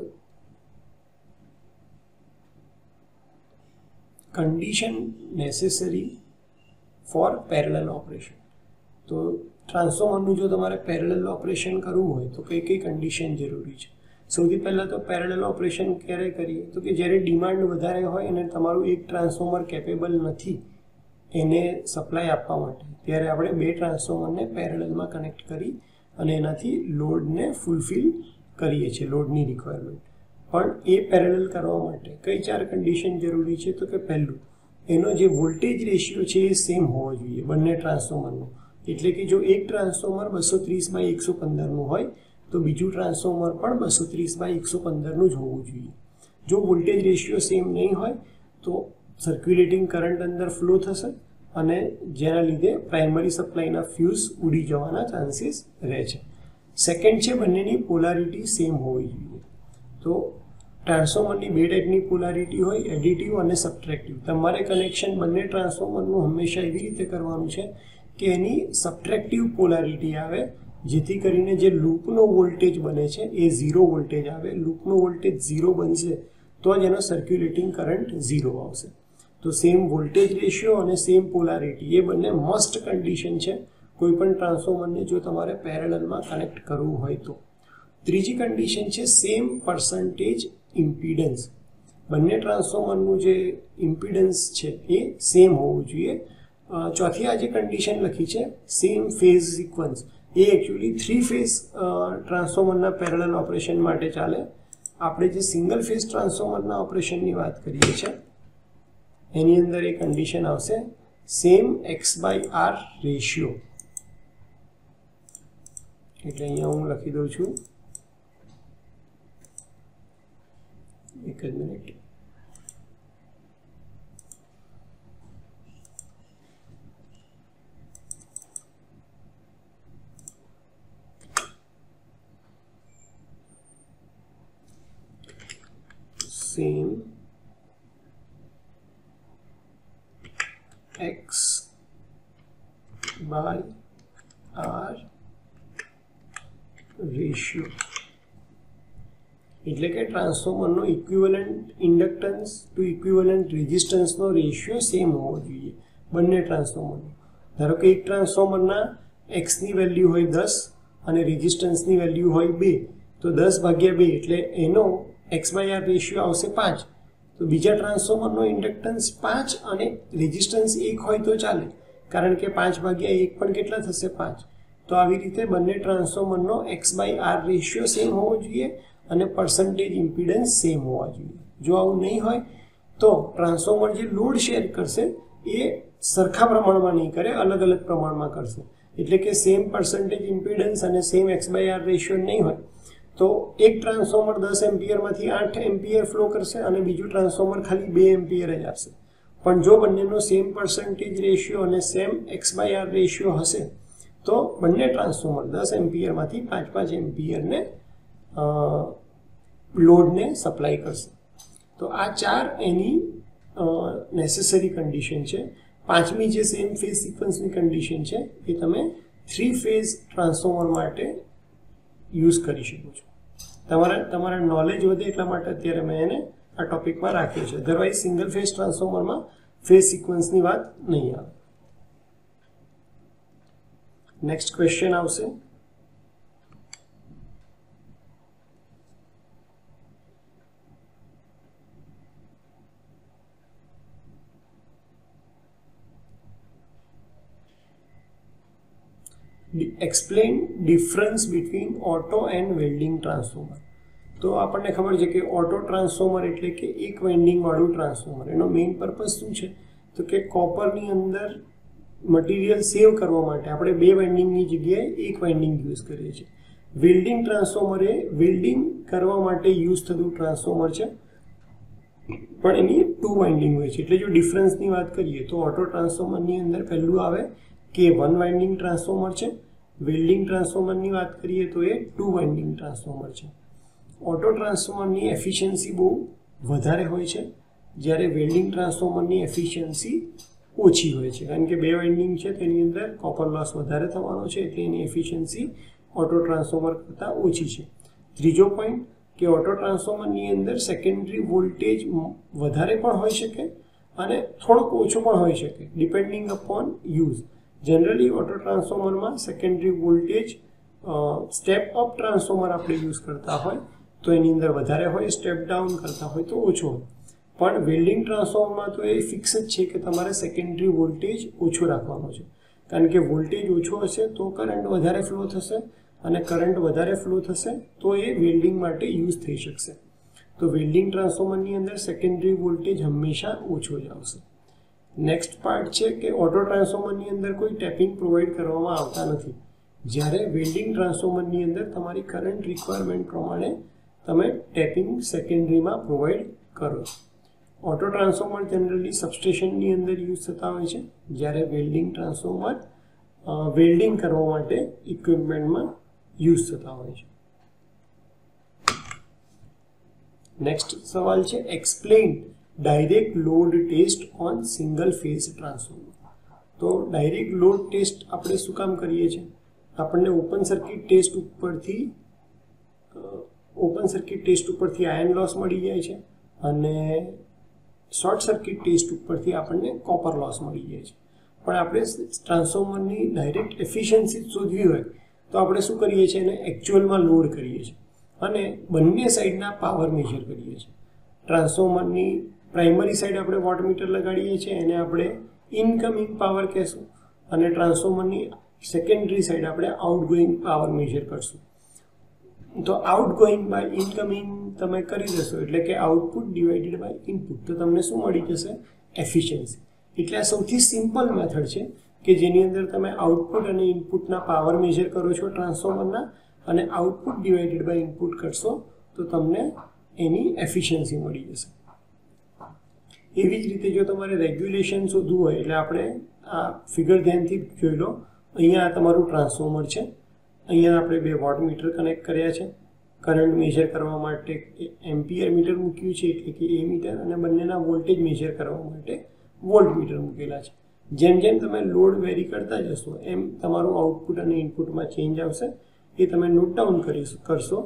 condition necessary for parallel operation. તો ટ્રાન્સફોર્મરનું જો તમારે પેરેલલ ઓપરેશન કરવું હોય તો કઈ કઈ કન્ડિશન જરૂરી છે. સૌથી પહેલાં તો પેરેલલ ઓપરેશન ક્યારે કરીએ તો કે જ્યારે ડિમાન્ડ વધારે હોય અને તમારું એક ટ્રાન્સફોર્મર કેપેબલ નથી એને સપ્લાય આપવા માટે, ત્યારે આપણે બે ટ્રાન્સફોર્મરને પેરેલલમાં કનેક્ટ કરી અને એનાથી લોડને ફૂલફિલ કરીએ છીએ, લોડની રિક્વાયરમેન્ટ. પણ એ પેરેલલ કરવા માટે કઈ ચાર કન્ડિશન જરૂરી છે તો કે પહેલું, એનો જે વોલ્ટેજ રેશિયો છે એ સેમ હોવો જોઈએ બંને ટ્રાન્સફોર્મરનો. એટલે કે જો એક ટ્રાન્સફોર્મર બસો ત્રીસ બાય એકસો પંદરનું હોય તો બીજું ટ્રાન્સફોર્મર પણ બસો ત્રીસ બાય એકસો પંદરનું જ હોવું જોઈએ. જો વોલ્ટેજ રેશિયો સેમ નહીં હોય તો સર્ક્યુલેટિંગ કરંટ અંદર ફ્લો થશે અને જેના લીધે પ્રાઇમરી સપ્લાયના ફ્યુઝ ઉડી જવાના ચાન્સીસ રહે છે. સેકન્ડ છે બંનેની પોલારિટી સેમ હોવી જોઈએ. તો ટ્રાન્સફોર્મરની બે ટાઈપની પોલારિટી હોય, એડિટિવ અને સબટ્રેક્ટિવ. તમારે કનેક્શન બંને ટ્રાન્સફોર્મરનું હંમેશા એવી રીતે કરવાનું છે કે એની સબટ્રેક્ટિવ પોલારિટી આવે જેથી કરીને જે લૂપનો વોલ્ટેજ બને છે એ ઝીરો વોલ્ટેજ આવે. લૂપનો વોલ્ટેજ ઝીરો બનશે તો જ એનો સર્ક્યુલેટિંગ કરંટ ઝીરો આવશે. તો સેમ વોલ્ટેજ રેશિયો અને સેમ પોલારિટી એ બંને મસ્ટ કન્ડિશન છે કોઈ પણ ટ્રાન્સફોર્મરને જો તમારે પેરેલલમાં કનેક્ટ કરવું હોય તો. ત્રીજી કન્ડિશન છે સેમ પર્સન્ટેજ ઇમ્પિડન્સ. બંને ટ્રાન્સફોર્મરનું જે ઇમ્પિડન્સ છે એ સેમ હોવું જોઈએ. ચોથી આ જે કન્ડિશન લખી છે સેમ ફેઝ સિક્વન્સ, એ એકચ્યુઅલી થ્રી ફેઝ ટ્રાન્સફોર્મરના પેરેલલ ઓપરેશન માટે ચાલે. આપણે જે સિંગલ ફેઝ ટ્રાન્સફોર્મરના ઓપરેશનની વાત કરીએ છીએ એની અંદર એ કન્ડિશન આવશે same X by R ratio. એટલે અહીંયા હું લખી દઉં છું, એક જ minute. Same x by r ratio એટલે કે ટ્રાન્સફોર્મરનો ઇક્વિવેલન્ટ ઇન્ડક્ટન્સ ટુ ઇક્વિવેલન્ટ રેઝિસ્ટન્સનો રેશિયો સેમ હોવો જોઈએ બંને ટ્રાન્સફોર્મરનો. ધારો કે એક ટ્રાન્સફોર્મરના એક્સની વેલ્યુ હોય દસ અને રેઝિસ્ટન્સની વેલ્યુ હોય બે, તો દસ ભાગ્યા બે એટલે એનો એક્સ બાય આર રેશિયો આવશે પાંચ. તો બીજા ટ્રાન્સફોર્મરનો ઇન્ડક્ટન્સ પાંચ અને રેઝિસ્ટન્સ એક હોય તો ચાલે, કારણ કે પાંચ ભાગ્યા એક પણ કેટલા થશે? પાંચ. તો આવી રીતે બંને ટ્રાન્સફોર્મરનો X by R ratio same હોવો જોઈએ અને પર્સન્ટેજ ઇમ્પિડન્સ સેમ હોવા જોઈએ. જો આવું નહીં હોય તો ટ્રાન્સફોર્મર જે લોડ શેર કરશે એ સરખા પ્રમાણમાં નહીં કરે, અલગ અલગ પ્રમાણમાં કરશે. એટલે કે સેમ પર્સન્ટેજ ઇમ્પિડન્સ અને same X by R ratio નહીં હોય તો એક ટ્રાન્સફોર્મર દસ એમ્પિયરમાંથી આઠ એમ્પિયર ફ્લો કરશે અને બીજું ટ્રાન્સફોર્મર ખાલી બે એમ્પિયર જ આપશે. પણ જો બંનેનો સેમ પર્સન્ટેજ રેશિયો અને same X by R ratio હશે તો બંને ટ્રાન્સફોર્મર દસ એમ્પિયરમાંથી પાંચ પાંચ એમ્પિયરને લોડને સપ્લાય કરશે. તો આ ચાર એની નેસેસરી કન્ડિશન છે. પાંચમી જે સેમ ફેઝ સિક્વન્સની કન્ડિશન છે એ તમે થ્રી ફેઝ ટ્રાન્સફોર્મર માટે યુઝ કરી શકો છો. તમારા તમારા નોલેજ વધે એટલા માટે અત્યારે મેં એને આ ટોપિકમાં રાખ્યો છે. અધરવાઇઝ સિંગલ ફેઝ ટ્રાન્સફોર્મરમાં ફેઝ સિક્વન્સની વાત નહીં આવે. નેક્સ્ટ ક્વેશ્ચન આવશે. Explain difference between auto and welding transformer. તો આપણને ખબર છે કે ઓટો ટ્રાન્સફોર્મર એટલે કે એક વેન્ડિંગ વાળું ટ્રાન્સફોર્મર. એનો મેઇન પર્પઝ શું છે? તો કે કોપરની અંદર મટીરિયલ સેવ કરવા માટે આપણે બે વેન્ડિંગની જગ્યાએ એક વેન્ડિંગ યુઝ કરીએ છીએ. વેલ્ડિંગ ટ્રાન્સફોર્મર એ વેલ્ડિંગ કરવા માટે યુઝ થતું ટ્રાન્સફોર્મર છે, પણ એની ટુ વાઇન્ડિંગ હોય છે. એટલે જો ડિફરન્સની વાત કરીએ તો ઓટો ટ્રાન્સફોર્મરની અંદર પહેલું આવે કે વન વાઇન્ડિંગ ટ્રાન્સફોર્મર છે. વેલ્ડિંગ ટ્રાન્સફોર્મરની વાત કરીએ તો એ ટુ વાઇન્ડિંગ ટ્રાન્સફોર્મર છે. ઓટો ટ્રાન્સફોર્મરની એફિશિયન્સી બહુ વધારે હોય છે, જ્યારે વેલ્ડિંગ ટ્રાન્સફોર્મરની એફિશિયન્સી ઓછી હોય છે, કારણ કે બે વાઇન્ડિંગ છે તેની અંદર કોપર લોસ વધારે થવાનો છે, એટલે એની એફિશિયન્સી ઓટો ટ્રાન્સફોર્મર કરતાં ઓછી છે. ત્રીજો પોઈન્ટ કે ઓટો ટ્રાન્સફોર્મરની અંદર સેકન્ડરી વોલ્ટેજ વધારે પણ હોઈ શકે અને થોડોક ઓછો પણ હોઈ શકે, depending upon use. Generally auto ટ્રાન્સફોર્મરમાં secondary voltage step up transformer આપણે યુઝ કરતા હોય તો એની અંદર વધારે હોય, સ્ટેપ ડાઉન કરતા હોય તો ઓછો હોય. પણ વેલ્ડિંગ ટ્રાન્સફોર્મરમાં તો એ ફિક્સ જ છે કે તમારે સેકન્ડરી વોલ્ટેજ ઓછો રાખવાનો છે, કારણ કે વોલ્ટેજ ઓછો હશે તો કરંટ વધારે ફ્લો થશે અને કરંટ વધારે ફ્લો થશે તો એ વેલ્ડિંગ માટે યુઝ થઈ શકશે. તો વેલ્ડિંગ ટ્રાન્સફોર્મરની અંદર સેકન્ડરી વોલ્ટેજ હંમેશા ઓછો જ આવશે. નેક્સ્ટ પાર્ટ છે કે ઓટો ટ્રાન્સફોર્મરની અંદર કોઈ ટેપિંગ પ્રોવાઈડ કરવામાં આવતા નથી, જ્યારે વેલ્ડિંગ ટ્રાન્સફોર્મરની અંદર તમારી કરંટ રિક્વાયરમેન્ટ પ્રમાણે તમે ટેપિંગ સેકન્ડરીમાં પ્રોવાઈડ કરો. ઓટો ટ્રાન્સફોર્મર જનરલી સબસ્ટેશનની અંદર યુઝ થતા હોય છે, જ્યારે વેલ્ડિંગ ટ્રાન્સફોર્મર વેલ્ડિંગ કરવા માટે ઇક્વિપમેન્ટમાં યુઝ થતા હોય છે. નેક્સ્ટ સવાલ છે explain direct load test on single phase transformer. તો ડાયરેક્ટ લોડ ટેસ્ટ આપણે શું કામ કરીએ છીએ? આપણને ઓપન સર્કિટ ટેસ્ટ ઉપરથી ઓપન સર્કિટ ટેસ્ટ ઉપરથી આયર્ન લોસ મળી જાય છે અને શોર્ટ સર્કિટ ટેસ્ટ ઉપરથી આપણને કોપર લોસ મળી જાય છે. પણ આપણે ટ્રાન્સફોર્મરની ડાયરેક્ટ એફિશિયન્સી શોધવી હોય તો આપણે શું કરીએ છીએ? એને એકચ્યુઅલમાં લોડ કરીએ છીએ અને બંને સાઈડના પાવર મેજર કરીએ છીએ. ટ્રાન્સફોર્મરની પ્રાઇમરી સાઈડ આપણે વોટમીટર લગાડીએ છીએ, એને આપણે ઇનકમિંગ પાવર કહેશું, અને ટ્રાન્સફોર્મરની સેકન્ડરી સાઈડ આપણે આઉટગોઈંગ પાવર મેજર કરશું. તો આઉટગોઈંગ બાય ઇનકમિંગ તમે કરી દેશો એટલે કે આઉટપુટ ડિવાઇડેડ બાય ઇનપુટ, તો તમને શું મળી જશે? એફિશિયન્સી. એટલે આ સૌથી સિમ્પલ મેથડ છે કે જેની અંદર તમે આઉટપુટ અને ઇનપુટના પાવર મેજર કરો છો ટ્રાન્સફોર્મરના, અને આઉટપુટ ડિવાઇડેડ બાય ઇનપુટ કરશો તો તમને એની એફિશિયન્સી મળી જશે. એવી જ રીતે જો તમારે રેગ્યુલેશન શોધવું હોય એટલે આપણે આ ફિગર ધ્યાનથી જોઈ લો. અહીંયા આ તમારું ટ્રાન્સફોર્મર છે, અહીંયા આપણે બે વોટમીટર કનેક્ટ કર્યા છે, કરંટ મેજર કરવા માટે એમ્પિયર મીટર મૂક્યું છે એટલે કે એ મીટર, અને બંનેના વોલ્ટેજ મેજર કરવા માટે વોલ્ટ મીટર મૂકેલા છે. જેમ જેમ તમે લોડ વેરી કરતા જશો એમ તમારું આઉટપુટ અને ઇનપુટમાં ચેન્જ આવશે, એ તમે નોટ ડાઉન કરી કરશો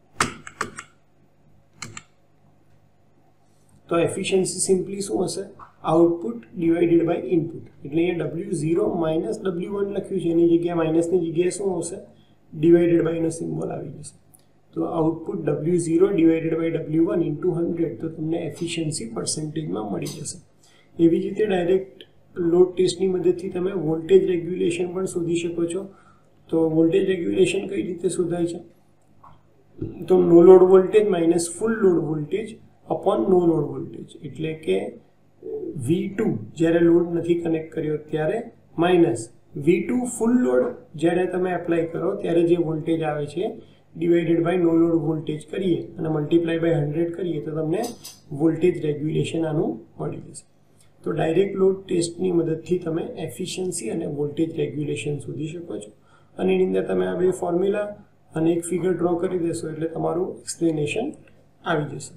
તો એફિશિયન્સી સિમ્પલી શું હશે? આઉટપુટ ડિવાઇડેડ બાય ઇનપુટ, એટલે અહીંયા W zero minus W one લખ્યું છે, એની જગ્યાએ માઇનસની જગ્યાએ શું આવશે? ડિવાઇડેડ બાયનો સિમ્બોલ આવી જશે. તો output W zero divided by W one into hundred, તો તમને એફિશિયન્સી પર્સન્ટેજમાં મળી જશે. એવી જ રીતે ડાયરેક્ટ લોડ ટેસ્ટની મદદથી તમે વોલ્ટેજ રેગ્યુલેશન પણ શોધી શકો છો. તો વોલ્ટેજ રેગ્યુલેશન કઈ રીતે શોધાય છે? તો no load voltage minus full load voltage upon no load voltage, એટલે કે વી ટુ જ્યારે લોડ નથી કનેક્ટ કર્યો ત્યારે minus V two full load જ્યારે તમે એપ્લાય કરો ત્યારે જે વોલ્ટેજ આવે છે divided by no load voltage કરીએ અને મલ્ટીપ્લાય બાય હંડ્રેડ કરીએ તો તમને વોલ્ટેજ રેગ્યુલેશન આનું મળી જશે. તો ડાયરેક્ટ લોડ ટેસ્ટની મદદથી તમે એફિશિયન્સી અને વોલ્ટેજ રેગ્યુલેશન શોધી શકો છો. અને એની અંદર તમે આ બે ફોર્મ્યુલા અને એક ફિગર ડ્રો કરી દેશો એટલે તમારું એક્સપ્લેનેશન આવી જશે.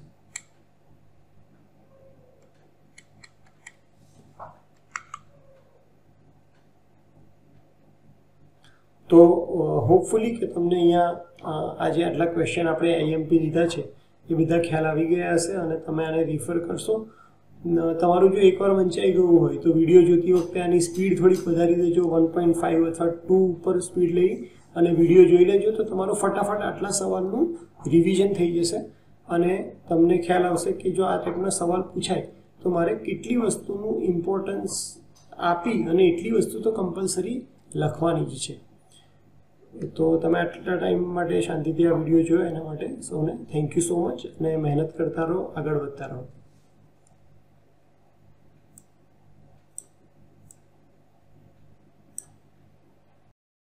તો હોપફુલી કે તમને અહીંયા આજે આટલા ક્વેશ્ચન આપણે આઈએમપી લીધા છે એ બધા ખ્યાલ આવી ગયા હશે અને તમે આને રિફર કરશો. તમારું જો એકવાર વંચાઈ ગયું હોય તો વિડીયો જોતી વખતે આની સ્પીડ થોડીક વધારી દેજો, વન પોઈન્ટ ફાઇવ અથવા ટુ ઉપર સ્પીડ લઈ અને વિડીયો જોઈ લેજો, તો તમારું ફટાફટ આટલા સવાલનું રિવિઝન થઈ જશે અને તમને ખ્યાલ આવશે કે જો આ ટાઈપના સવાલ પૂછાય તો મારે કેટલી વસ્તુનું ઇમ્પોર્ટન્સ આપી અને એટલી વસ્તુ તો કમ્પલસરી લખવાની જ છે. તો તમે આટલા ટાઈમ માટે શાંતિથી આ વિડીયો જોયો એના માટે સૌને થેન્ક યુ સો મચ અને મહેનત કરતા રહો, આગળ વધતા રહો.